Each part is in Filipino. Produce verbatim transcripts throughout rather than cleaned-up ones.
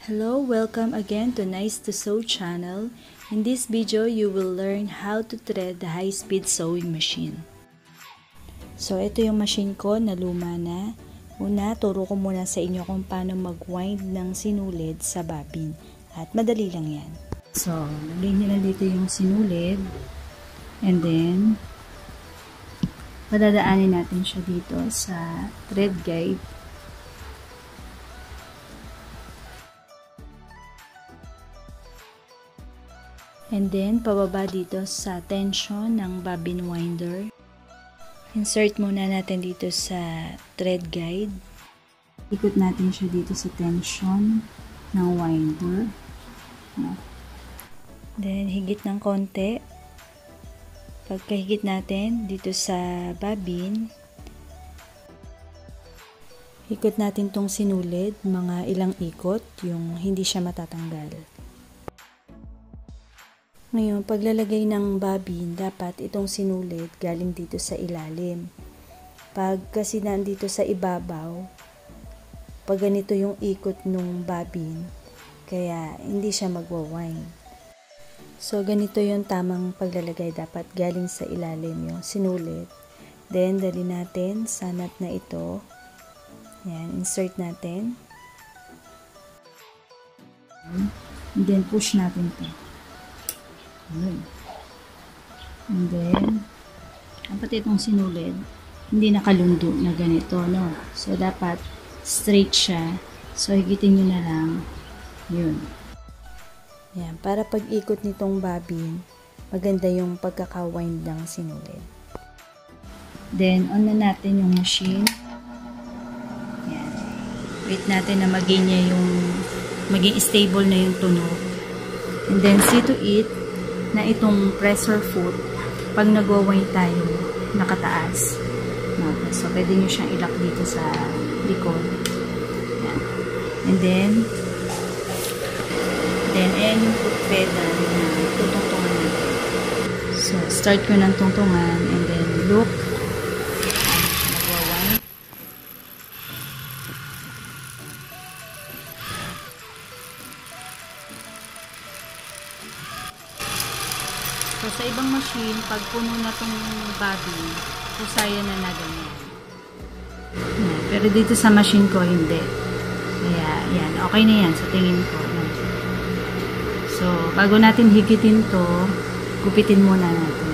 Hello, welcome again to Nice to Sew channel. In this video, you will learn how to thread the high-speed sewing machine. So, ito yung machine ko na luma na. Una, turo ko muna sa inyo kung paano mag-wind ng sinulid sa bobbin. At madali lang yan. So, lagay nyo lang dito yung sinulid. And then, padadaanin natin siya dito sa thread guide. And then, pababa dito sa tension ng bobbin winder. Insert muna natin dito sa thread guide. Ikot natin siya dito sa tension ng winder. Then, higit ng konti. Pagkahigit natin dito sa bobbin, ikot natin tong sinulid, mga ilang ikot, yung hindi siya matatanggal. Ngayon, paglalagay ng bobbin, dapat itong sinulid galing dito sa ilalim. Pag kasi nandito sa ibabaw, pag ganito yung ikot ng bobbin, kaya hindi siya magwa-wind. So, ganito yung tamang paglalagay. Dapat galing sa ilalim yung sinulid. Then, dali natin sa nut na ito. Yan, insert natin. And then, push natin ito. And then, dapat itong sinulid, hindi nakalundo na ganito, no? So, dapat straight siya. So, higitin nyo na lang. Yun. Yan. Para pag-ikot nitong bobbin, maganda yung pagkaka-wind ng sinulid. Then, on na natin yung machine. Yan. Wait natin na maging niya yung, maging stable na yung tunog. And then, see to it, na itong pressure foot, pag nagwa-wind tayo, nakataas. No? So, pwede nyo siyang ilak dito sa likod. Yan. And then, then, ayan yung foot pedal na tutungtungan natin. So, start ko ng tungtungan, and then, look. Ano siya nagwa-wind. So, sa ibang machine, pag puno na itong bobbin, kusaya na na ganyan. Pero dito sa machine ko, hindi. Kaya, yan. Okay na yan sa tingin ko. So, bago natin higitin to, gupitin muna natin.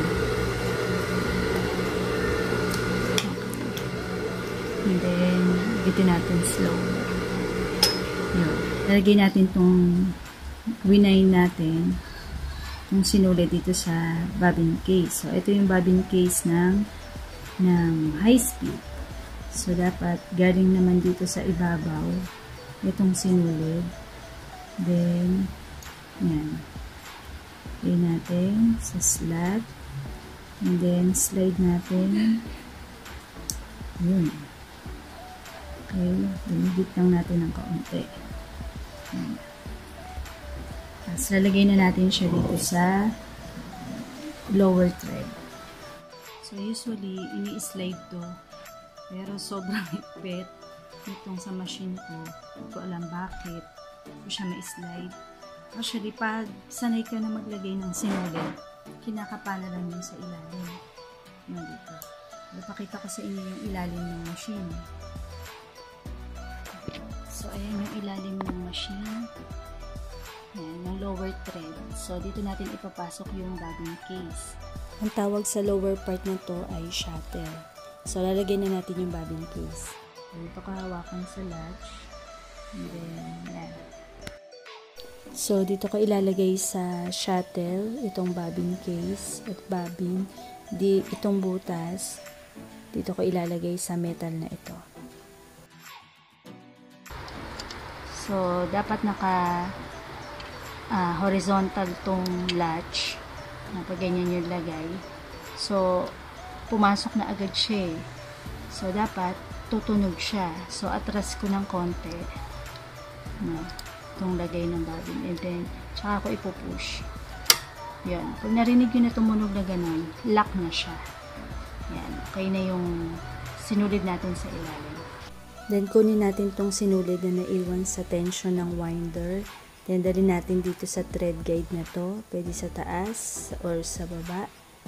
And then, higitin natin slow. Yun. Lalagay natin itong winay natin yung sinulid dito sa bobbin case. So, ito yung bobbin case ng, ng high speed. So, dapat galing naman dito sa ibabaw itong sinulid. Then, yan. Lagay natin sa slot. And then, slide natin. Yun. Okay. Binigit lang natin ng kaunti. Yan. Tapos, lalagay na natin siya dito sa lower thread. So, usually, ini-slide to. Pero, sobrang higpit itong sa machine ko. Hindi ko alam bakit ko siya ma-slide. Actually, pag sanay ka na maglagay ng sinulid, kinakapana lang yun sa ilalim. Yung dito. Napakita ko sa inyo yung ilalim ng machine. So, ayan yung ilalim ng machine. Yan, yung lower thread. So, dito natin ipapasok yung bobbin case. Ang tawag sa lower part na to ay shuttle. So, lalagay na natin yung bobbin case. So, ito kahawakan sa latch. And then, yan. So, dito ko ilalagay sa shuttle, itong bobbin case at bobbin. Di, itong butas, dito ko ilalagay sa metal na ito. So, dapat naka Uh, horizontal tong latch na pag ganyan yung lagay. So, pumasok na agad siya eh. So, dapat tutunog siya. So, atras ko ng konti no, itong lagay ng bobbin. And then, tsaka ko ipupush. Yan. Pag narinig yun na tumunog na ganun, lock na siya. Yan. Okay na yung sinulid natin sa ilalim. Then, kunin natin tong sinulid na naiwan sa tension ng winder. Then, dali natin dito sa thread guide na to. Pwede sa taas or sa baba.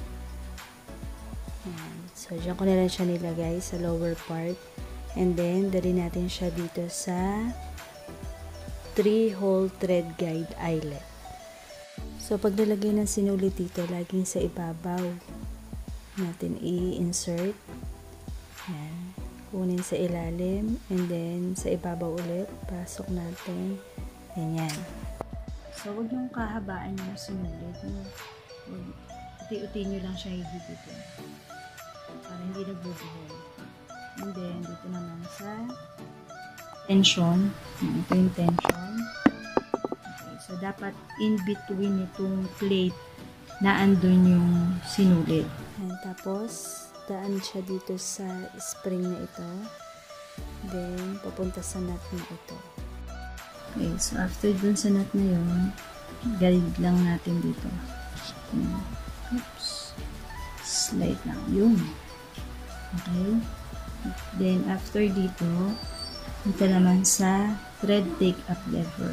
Ayan. So, dyan ko na lang siya nilagay sa lower part. And then, dali natin siya dito sa three hole thread guide eyelet. So, pag nalagay ng sinulid dito, laging sa ibabaw natin i-insert. Ayan. Kunin sa ilalim, and then sa ibabaw ulit, pasok natin, ganyan. So, huwag yung kahabaan yung sinulid, no? Uti-uti nyo lang siya higigitin para hindi nagbubuhol. And then, dito naman sa tension, ito yung tension. Okay, so dapat in between itong plate na andun yung sinulid. And tapos, daan siya dito sa spring na ito. Then, papunta sa nut na ito. Okay, so after dun sa nut na yun, galid lang natin dito. Oops. Slide lang. Yun. Okay. Then, after dito, dito naman sa thread take-up lever.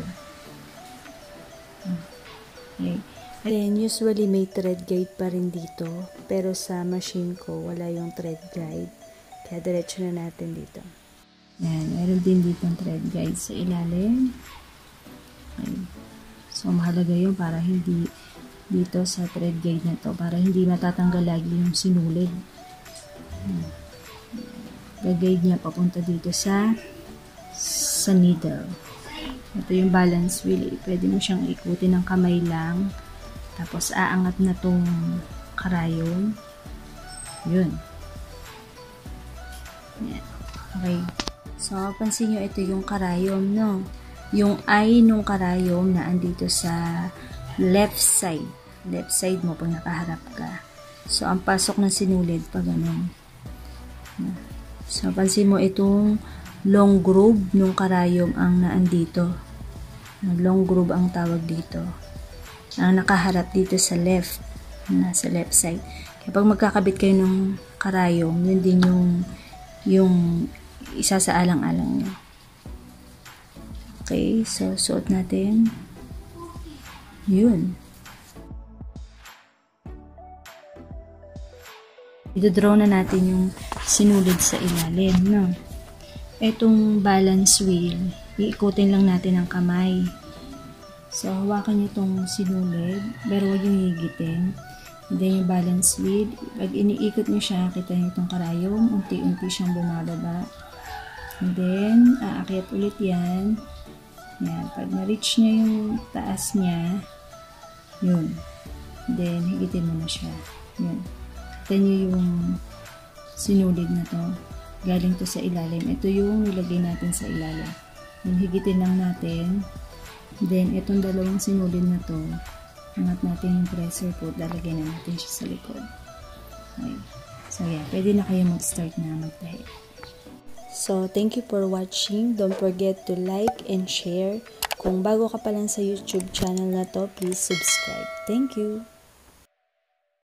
Okay. Then, usually may thread guide pa rin dito. Pero sa machine ko, wala yung thread guide. Kaya diretso na natin dito. Yan. Meron din dito ang thread guide sa ilalim. Okay. So, mahalaga yun para hindi dito sa thread guide na to. Para hindi matatanggal lagi yung sinulid. Gag-guide niya papunta dito sa sa needle. Ito yung balance wheel. Pwede mo siyang ikutin ng kamay lang. Tapos, aangat na tong karayom. Yun. Yan. Okay. So, pansin nyo, ito yung karayom, no? Yung eye nung karayom na andito sa left side. Left side mo pag nakaharap ka. So, ang pasok ng sinulid pa ganun. So, pansin mo, itong long groove nung karayom ang naandito. Long groove ang tawag dito. Ang nakaharap dito sa left, nasa left side. Kaya pag magkakabit kayo ng karayom, yun din yung yung isa sa alang-alang nyo. Okay, so suot natin. Yun. I-draw na natin yung sinulid sa ilalim, no? Etong balance wheel, iikutin lang natin ang kamay. So, hawakan nyo itong sinulid, pero huwag yung higitin. And then, yung balance wheel, pag iniikot nyo siya, kita nyo itong karayom, unti-unti siyang bumababa. And then, aakyat ulit yan. Yan. Pag na-reach nyo yung taas niya, yun. And then, higitin mo na siya. Yun. Kita nyo yung sinulid na to. Galing to sa ilalim. Ito yung nilagay natin sa ilalim. Yung higitin lang natin. Then, itong dalawang sinulid na to, angat natin yung pressure pot, lalagay na natin siya sa likod. Okay. So, yeah, pwede na kayo mag-start na magtahi. So, thank you for watching. Don't forget to like and share. Kung bago ka pa lang sa YouTube channel na to, please subscribe. Thank you!